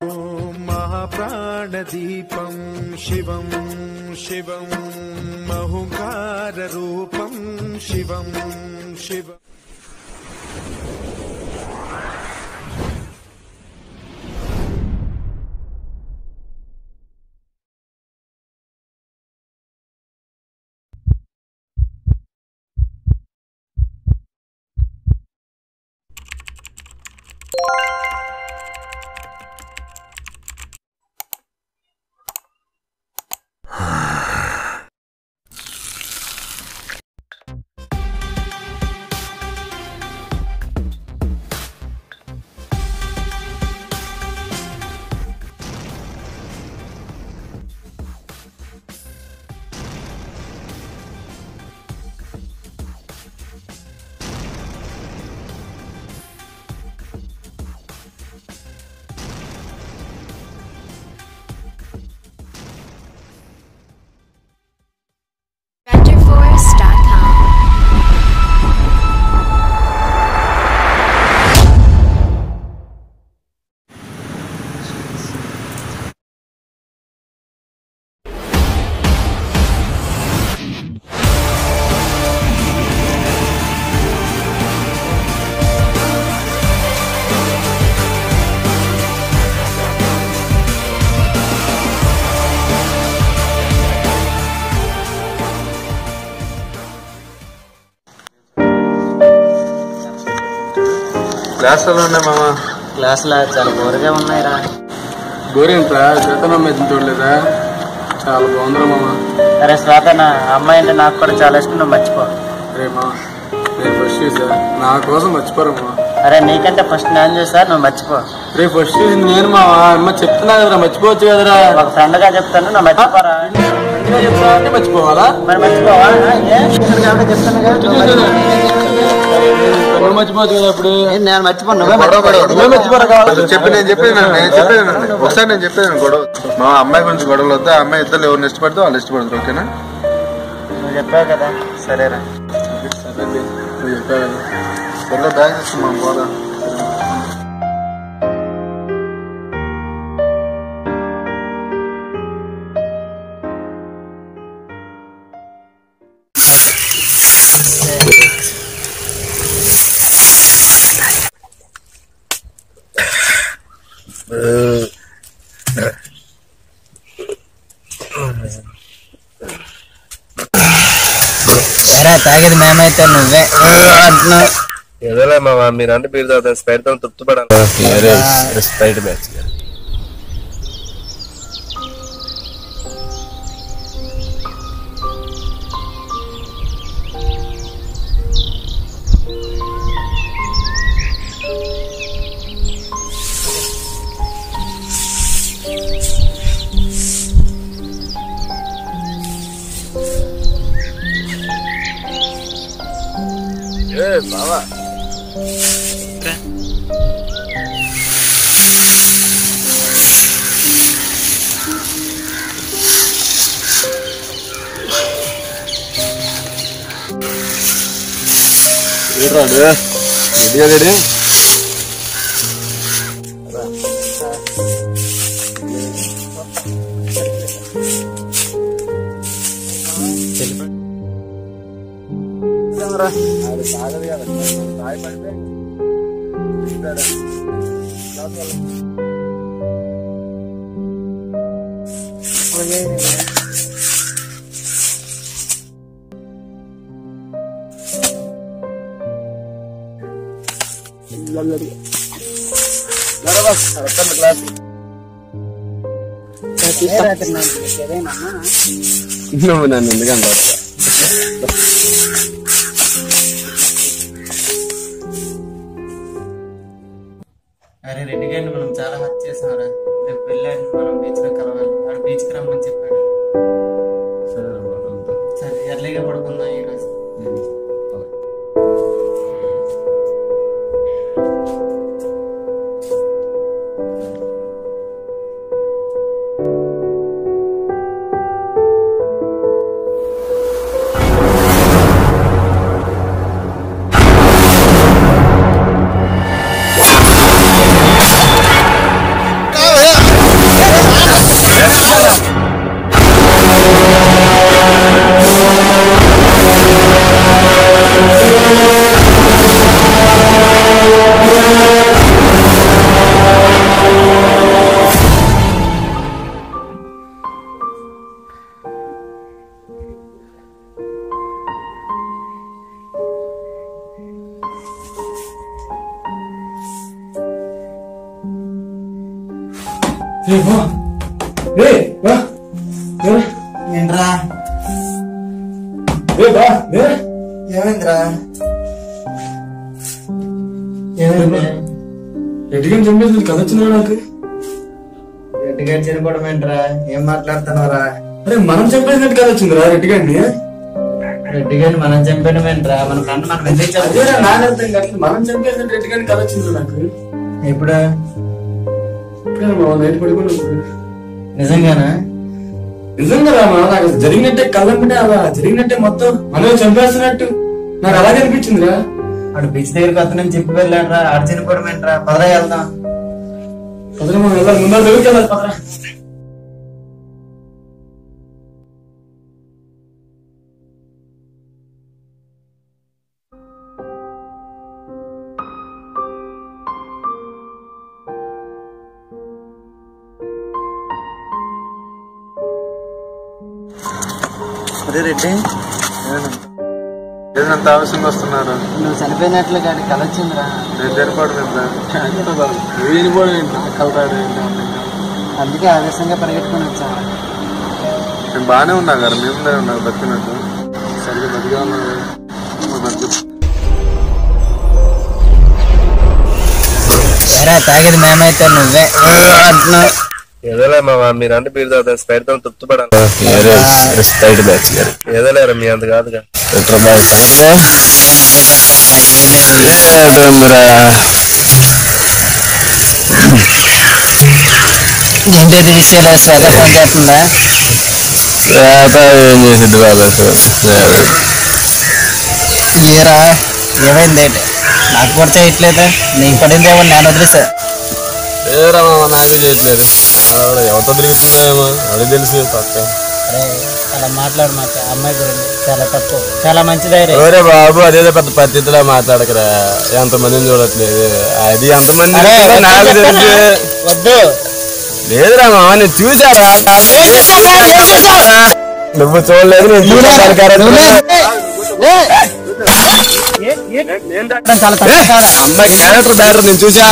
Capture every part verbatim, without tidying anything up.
महाप्राणदीपं शिवं शिवं महुकाररूपं शिवं शिवम् క్లాసులు ఉన్నాయి మామ. క్లాసులా చాలా బోరుగా ఉన్నాయిరా. గోరేంట్రా శ్వేతన అమ్మాయి చూడలేదా? చాలా బాగుందిరా మామ. అరే శ్వేతన అమ్మాయి అంటే నాకు కూడా చాలా ఇష్టం, నువ్వు మర్చిపో. అరే మామ నేను ఫస్ట్ చూసా, నా కోసం మర్చిపోరా మామ. అరే నీకంటే ఫస్ట్ నేను చూసా, నువ్వు మర్చిపో. రే ఫస్ట్ చూసింది నేను మామ. అమ్మ చెప్తున్నా కదరా, మర్చిపోవచ్చు కదరా. ఒక ఫ్రెండ్ గా చెప్తాను, నువ్వు మర్చిపోరా. చెప్తా అంటే మర్చిపోవాలా? మరి మర్చిపోవా? చెప్తాను మర్చిపోవచ్చు కదా. ఇప్పుడు నేను మర్చిపోను, నువ్వే మర్చిపోరా కావాలి. చెప్పి నేను చెప్పేది నేను చెప్పేది ఒకసారి నేను చెప్పేది గొడవ మా అమ్మాయి గురించి గొడవలు వద్దా? అమ్మాయి ఇద్దరు ఎవరిని ఇష్టపడితే వాళ్ళు ఇష్టపడతారు. ఓకేనా? నువ్వు చెప్పావు కదా, సరేరా. సరే నువ్వు చెప్పావు కదా. సరే బ్యాగ్ తీసుకున్నాం పోదా. తాగేది మేమైతే నువ్వే అంటున్నావు. ఏదోలే మామ, మీరంటే మీరు తాగుతాను. స్ప్రైట్ తో తృప్తి పడాలి. స్ప్రైట్ మ్యాచ్ బావా. రెడీ రెడీ తాగదు కదా. తాగి పడితే క్లాస్ నువ్వు నన్ను ఎందుకంటావు? అరే రెడ్డి గారిని మనం చాలా హత్య చేసాంరా. రేపు వెళ్ళాను మనం బీచ్ లో కలవాలి. వాడు బీచ్ కి రమ్మని చెప్పాడు. సరే ఎర్లీగా పడుకుందాం ఈరోజు. ఏంట్రా ఏమైందిరా? ఎటుగా చంపేసి కథ వచ్చిందా నాకు? రెడ్డిగా చనిపోవడం ఏంట్రా? ఏం మాట్లాడుతున్నారా? అరే మనం చంపేసినట్టు కథ వచ్చిందిరా రెడ్డిగాడిని. రెడ్డిగాని మనం చంపడం ఏంట్రా? మన ఫ్రెండ్ మనం ఎందుకు చంపాలి? మనం చంపేసినట్టు రెడ్డిగాడిని కథ వచ్చింది నాకు. ఎప్పుడు? నైట్ పడుకున్నప్పుడు. నిజంగానా? నిజంగా నాకు జరిగినట్టే కళ్ళంటే అలా జరిగినట్టే మొత్తం మనం చంపేస్తున్నట్టు నాకు అలాగే అనిపించిందిరా. ఆడు బీచ్ దగ్గరికి వస్తానని చెప్పి వెళ్ళాడరా. ఆడు చనిపోవడం ఏంట్రా? పదరా వెళ్దాం. పదరా మనం వెళ్ళాలి, ముందర దగ్గరికి వెళ్ళాలి. పదరా. అరే రెడ్డి, ఏదంత ఆవేశంగా వస్తున్నారు? నువ్వు చనిపోయినట్లు కానీ కళ వచ్చిందిరా. నేను చనిపోవడం కలరాడు. అందుకే ఆవేశంగా పరిగెట్టుకుని వచ్చాను. నేను బాగానే ఉన్నా కదా, మేము ఉన్నా బతికినట్టు. సరిగ్గా బతిగా ఉన్నాడు. తాగేది మేమైతే నువ్వే అంటున్నావు. ఏదోలే మామ, మీరంటే బీర్ తాగుతాను, స్ప్రైట్ తో తృప్తి పడాలి. స్ప్రైట్ బ్యాచ్ ఏదోలేరా, మీ అంత కాదుగా. ఏంటది విషయాలు? శ్వేత ఫోన్ చేస్తుందా? ఏం చేసిద్ది బాబా? ఏరా ఏమైంది? నాకు కూడా చేయట్లేదు. నీకు పడిందేమో నేను వదిలేసా. ఏరా మామ, నాకే చేయట్లేదు. ఎవరితో తిరుగుతుందేమో అది తెలిసి పక్క. అలా మాట్లాడు మాట. అమ్మాయి గురించి చాలా తప్పు, చాలా మంచిది. ఎవరే బాబు, అదేదో పెద్ద పద్ధతిలో మాట్లాడకరా. ఎంతమందిని చూడట్లేదు. అది ఎంతమంది నాకు తెలిసి వద్దు. లేదురా మామ, నేను చూసారా. నువ్వు చూడలేదు, నేను చూసాను. అమ్మాయి క్యారెక్టర్ బ్యాటర్ నేను చూసా.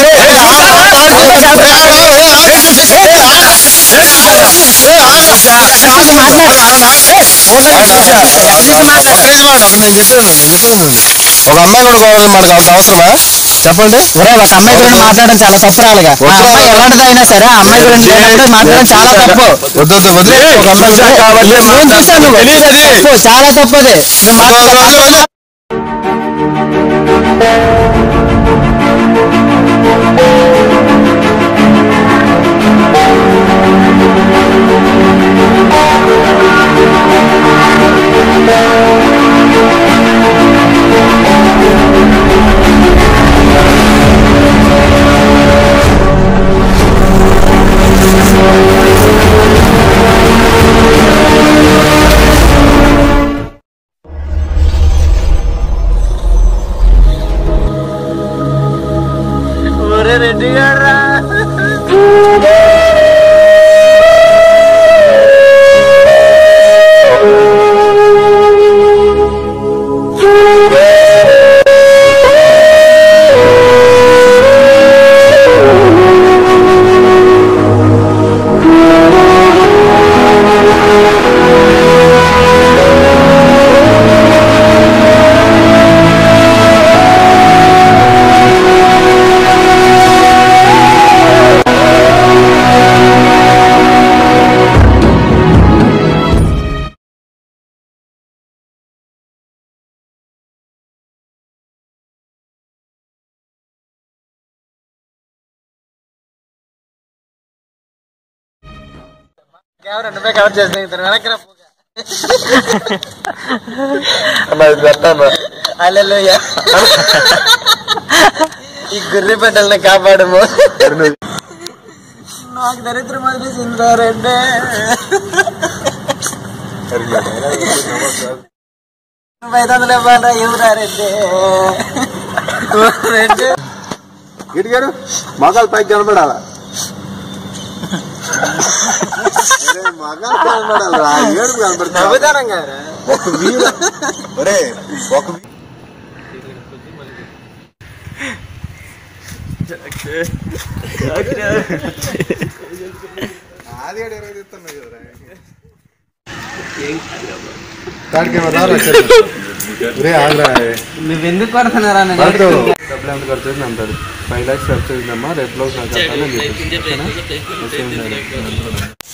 ఒక అమ్మాయి కూడా కావాలి, మనకు అంత అవసరమా చెప్పండి? ఒక అమ్మాయి గురించి మాట్లాడడం చాలా తప్పు. రాలిగా ఎలాంటిది అయినా సరే ఆ అమ్మాయి గురించి మాట్లాడడం చాలా తప్పు. వద్దు వదిలే. ఒక అమ్మాయి చాలా తప్పది. రెడ్డి గారా నువ్వే కవర్ చేసిన వెనక్కి అల్లెలుయ్య ఈ గుర్రె పెట్టల్ని కాపాడము. నాకు దరిద్రం వదిలేసిందిరా రెడ్డి. నువ్వు ఐదు వందలు ఇవ్వాలా? ఎవరా రెడ్డి? రెడ్డి గిడిగాడు మగాలు పైకి కనపడాలా? నువ్వెందుకు కొడుతున్నారా డబ్బులు ఎంత ఖర్చు అంటాడు ఫైవ్ లాక్స్ ఖర్చు అయిందమ్మా రేపు నాకు